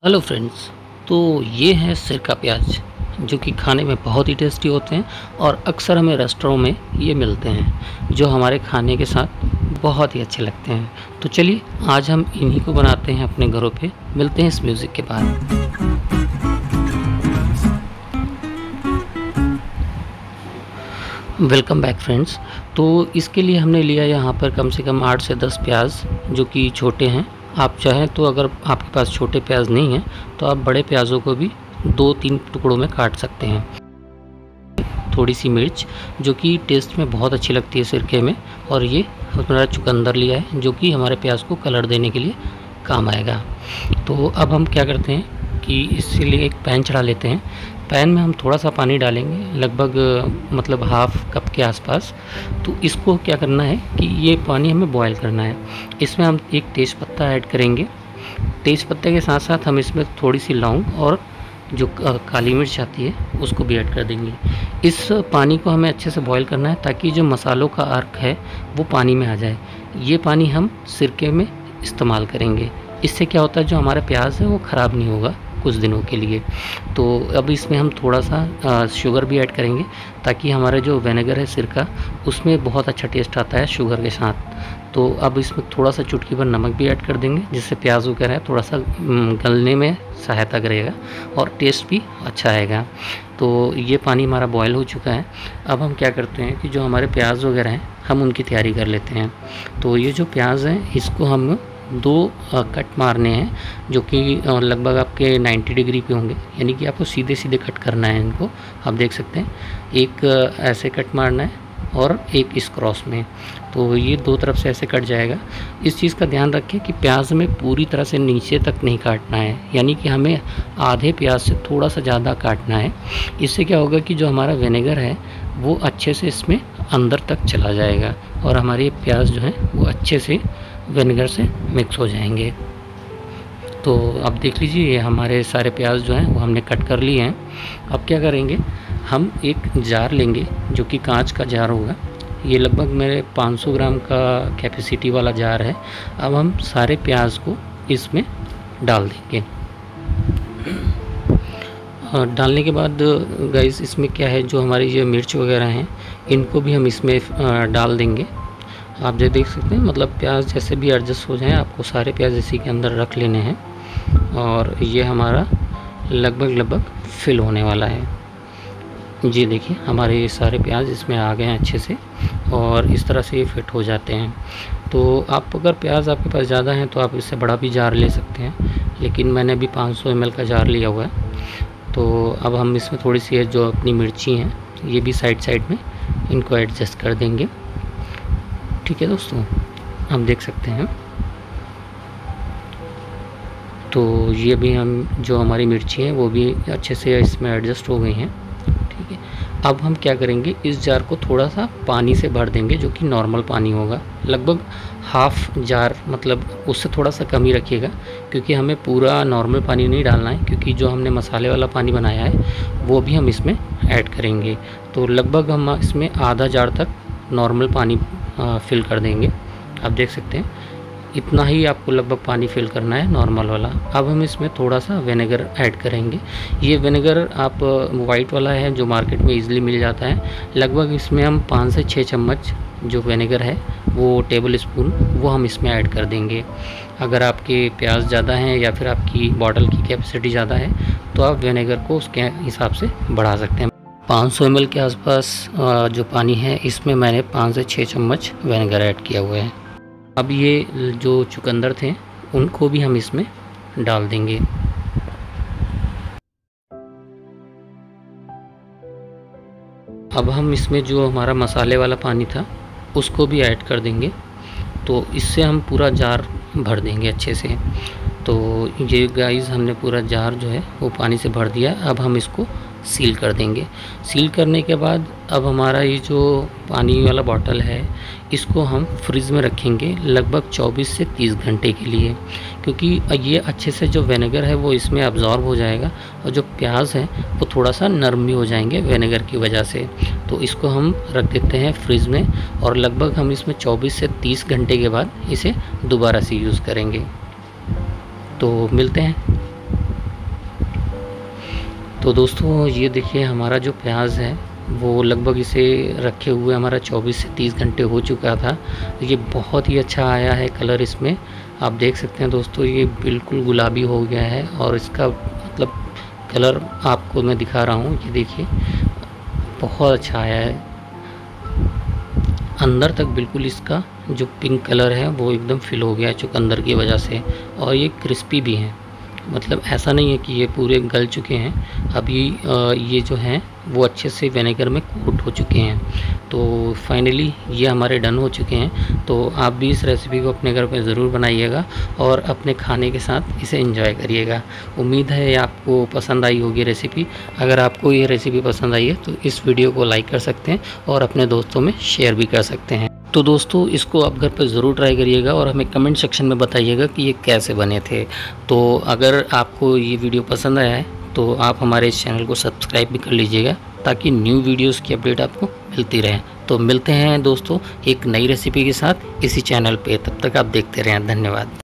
Hello friends. तो ये है सिरका प्याज जो कि खाने में बहुत ही टेस्टी होते हैं और अक्सर हमें रेस्टोरों में ये मिलते हैं जो हमारे खाने के साथ बहुत ही अच्छे लगते हैं। तो चलिए आज हम इन्हीं को बनाते हैं अपने घरों पे। मिलते हैं इस म्यूज़िक के बाद। Welcome back friends. तो इसके लिए हमने लिया यहाँ पर कम से कम 8 से 10 प्याज जो कि छोटे हैं। आप चाहें तो अगर आपके पास छोटे प्याज नहीं हैं तो आप बड़े प्याज़ों को भी 2-3 टुकड़ों में काट सकते हैं। थोड़ी सी मिर्च जो कि टेस्ट में बहुत अच्छी लगती है सिरके में, और ये हमारा चुकंदर लिया है जो कि हमारे प्याज को कलर देने के लिए काम आएगा। तो अब हम क्या करते हैं कि इसके लिए एक पैन चढ़ा लेते हैं। पैन में हम थोड़ा सा पानी डालेंगे, लगभग मतलब हाफ़ कप के आसपास। तो इसको क्या करना है कि ये पानी हमें बॉयल करना है। इसमें हम एक तेज़पत्ता ऐड करेंगे। तेज़पत्ते के साथ साथ हम इसमें थोड़ी सी लौंग और जो काली मिर्च आती है उसको भी ऐड कर देंगे। इस पानी को हमें अच्छे से बॉयल करना है ताकि जो मसालों का अर्क है वो पानी में आ जाए। ये पानी हम सिरके में इस्तेमाल करेंगे। इससे क्या होता है, जो हमारा प्याज है वो ख़राब नहीं होगा कुछ दिनों के लिए। तो अब इसमें हम थोड़ा सा शुगर भी ऐड करेंगे ताकि हमारा जो विनेगर है सिरका उसमें बहुत अच्छा टेस्ट आता है शुगर के साथ। तो अब इसमें थोड़ा सा चुटकी भर नमक भी ऐड कर देंगे जिससे प्याज वगैरह थोड़ा सा गलने में सहायता करेगा और टेस्ट भी अच्छा आएगा। तो ये पानी हमारा बॉयल हो चुका है। अब हम क्या करते हैं कि जो हमारे प्याज वगैरह हैं हम उनकी तैयारी कर लेते हैं। तो ये जो प्याज है इसको हम 2 कट मारने हैं जो कि लगभग आपके 90 डिग्री पे होंगे, यानी कि आपको सीधे सीधे कट करना है इनको। आप देख सकते हैं एक ऐसे कट मारना है और एक इस क्रॉस में। तो ये 2 तरफ से ऐसे कट जाएगा। इस चीज़ का ध्यान रखें कि प्याज में पूरी तरह से नीचे तक नहीं काटना है, यानी कि हमें आधे प्याज से थोड़ा सा ज़्यादा काटना है। इससे क्या होगा कि जो हमारा विनेगर है वो अच्छे से इसमें अंदर तक चला जाएगा और हमारे प्याज जो हैं वो अच्छे से विनेगर से मिक्स हो जाएंगे। तो अब देख लीजिए ये हमारे सारे प्याज जो हैं वो हमने कट कर लिए हैं। अब क्या करेंगे, हम एक जार लेंगे जो कि कांच का जार होगा। ये लगभग मेरे 500 ग्राम का कैपेसिटी वाला जार है। अब हम सारे प्याज को इसमें डाल देंगे। डालने के बाद गाइस इसमें क्या है, जो हमारी ये मिर्च वगैरह हैं इनको भी हम इसमें डाल देंगे। आप जो देख सकते हैं मतलब प्याज जैसे भी एडजस्ट हो जाएं, आपको सारे प्याज इसी के अंदर रख लेने हैं और ये हमारा लगभग फिल होने वाला है। जी देखिए हमारे ये सारे प्याज इसमें आ गए हैं अच्छे से और इस तरह से ये फिट हो जाते हैं। तो आप अगर प्याज आपके पास ज़्यादा हैं तो आप इससे बड़ा भी जार ले सकते हैं, लेकिन मैंने अभी 500 ml का जार लिया हुआ है। तो अब हम इसमें थोड़ी सी जो अपनी मिर्ची हैं ये भी साइड में इनको एडजस्ट कर देंगे। ठीक है दोस्तों, आप देख सकते हैं। तो ये भी हम जो हमारी मिर्ची है वो भी अच्छे से इसमें एडजस्ट हो गई हैं। ठीक है, अब हम क्या करेंगे, इस जार को थोड़ा सा पानी से भर देंगे जो कि नॉर्मल पानी होगा। लगभग हाफ़ जार, मतलब उससे थोड़ा सा कम ही रखिएगा क्योंकि हमें पूरा नॉर्मल पानी नहीं डालना है, क्योंकि जो हमने मसाले वाला पानी बनाया है वो भी हम इसमें ऐड करेंगे। तो लगभग हम इसमें आधा जार तक नॉर्मल पानी फिल कर देंगे। आप देख सकते हैं इतना ही आपको लगभग पानी फिल करना है नॉर्मल वाला। अब हम इसमें थोड़ा सा विनेगर ऐड करेंगे। ये विनेगर आप वाइट वाला है जो मार्केट में इजीली मिल जाता है। लगभग इसमें हम 5 से 6 चम्मच जो विनेगर है वो टेबल स्पून वो हम इसमें ऐड कर देंगे। अगर आपके प्याज ज़्यादा हैं या फिर आपकी बॉटल की कैपेसिटी ज़्यादा है तो आप विनेगर को उसके हिसाब से बढ़ा सकते हैं। 500 ml के आसपास जो पानी है इसमें मैंने 5 से 6 चम्मच विनेगर ऐड किया हुआ है। अब ये जो चुकंदर थे उनको भी हम इसमें डाल देंगे। अब हम इसमें जो हमारा मसाले वाला पानी था उसको भी ऐड कर देंगे। तो इससे हम पूरा जार भर देंगे अच्छे से। तो ये गाइस हमने पूरा जार जो है वो पानी से भर दिया। अब हम इसको सील कर देंगे। सील करने के बाद अब हमारा ये जो पानी वाला बॉटल है इसको हम फ्रिज में रखेंगे लगभग 24 से 30 घंटे के लिए, क्योंकि ये अच्छे से जो विनेगर है वो इसमें अब्ज़ॉर्ब हो जाएगा और जो प्याज है वो थोड़ा सा नरम भी हो जाएंगे विनेगर की वजह से। तो इसको हम रख देते हैं फ्रिज में और लगभग हम इसमें 24 से 30 घंटे के बाद इसे दोबारा से यूज़ करेंगे। तो मिलते हैं। तो दोस्तों ये देखिए हमारा जो प्याज है वो लगभग इसे रखे हुए हमारा 24 से 30 घंटे हो चुका था। ये बहुत ही अच्छा आया है कलर इसमें, आप देख सकते हैं दोस्तों ये बिल्कुल गुलाबी हो गया है और इसका मतलब कलर आपको मैं दिखा रहा हूँ, ये देखिए बहुत अच्छा आया है। अंदर तक बिल्कुल इसका जो पिंक कलर है वो एकदम फिल हो गया है चुकंदर की वजह से, और ये क्रिस्पी भी हैं, मतलब ऐसा नहीं है कि ये पूरे गल चुके हैं। अभी ये जो हैं वो अच्छे से विनेगर में कोट हो चुके हैं। तो फाइनली ये हमारे डन हो चुके हैं। तो आप भी इस रेसिपी को अपने घर पे ज़रूर बनाइएगा और अपने खाने के साथ इसे एंजॉय करिएगा। उम्मीद है आपको पसंद आई होगी रेसिपी। अगर आपको ये रेसिपी पसंद आई है तो इस वीडियो को लाइक कर सकते हैं और अपने दोस्तों में शेयर भी कर सकते हैं। तो दोस्तों इसको आप घर पर ज़रूर ट्राई करिएगा और हमें कमेंट सेक्शन में बताइएगा कि ये कैसे बने थे। तो अगर आपको ये वीडियो पसंद आया है तो आप हमारे इस चैनल को सब्सक्राइब भी कर लीजिएगा ताकि न्यू वीडियोस की अपडेट आपको मिलती रहे। तो मिलते हैं दोस्तों एक नई रेसिपी के साथ इसी चैनल पे, तब तक आप देखते रहें। धन्यवाद।